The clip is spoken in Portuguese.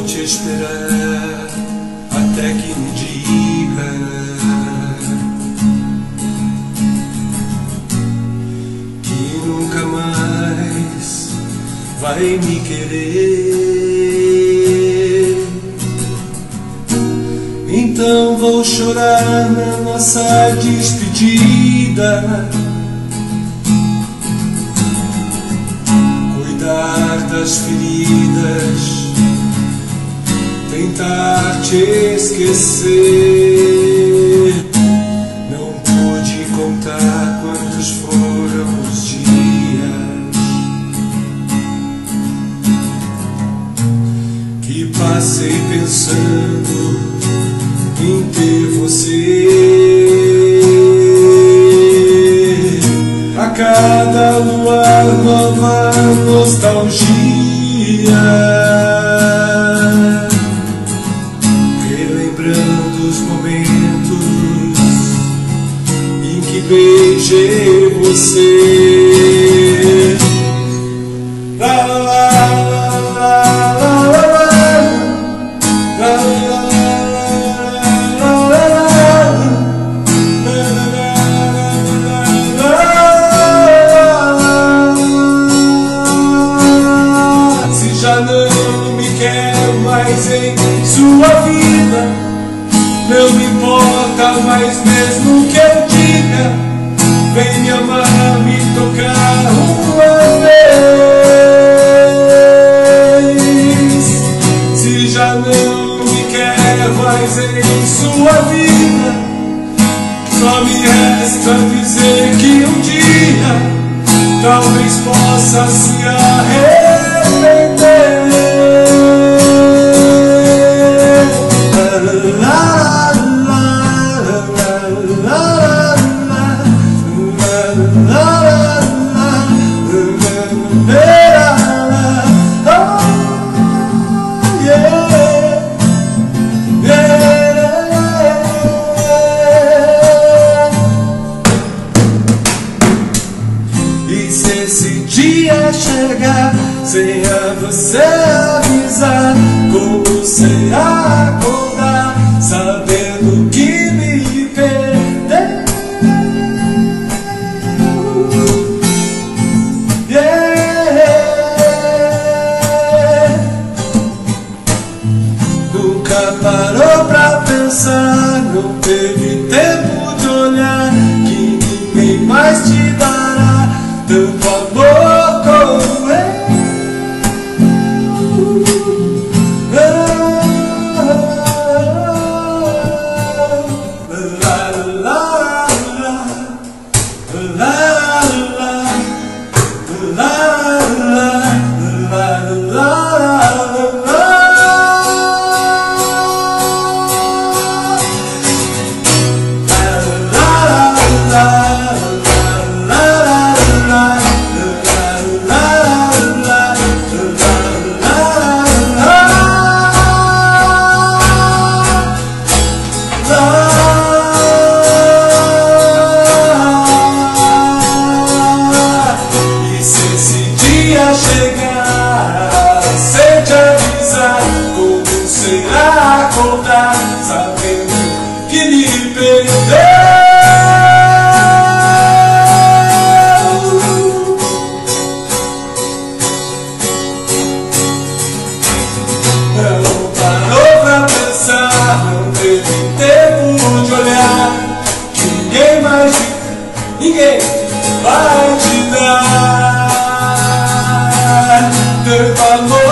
te esperar até que me diga que nunca mais vai me querer. Então vou chorar na nossa despedida, cuidar das feridas, tentar te esquecer. Não pude contar quantos foram os dias que passei pensando em ter você. A cada luar nova nostalgia, relembrando os momentos em que beijei você. La, la, la, la, la, la, já não me quer mais em sua vida. Não me importa mais mesmo que eu diga, vem me amar, me tocar uma vez. Se já não me quer mais em sua vida, só me resta dizer que um dia talvez possa se arrepender. E se esse dia chegar sem a você avisar, como será acordar sabendo que me perdeu? Yeah. Nunca parou pra pensar, não teve tempo de olhar que ninguém mais te dará tanto amor como eu. La, la, la, la, la, la, chegar sem te avisar, como será acordar sabendo que me perdeu? Não parou pra pensar, não teve tempo de olhar que ninguém vai te dar tanto amor.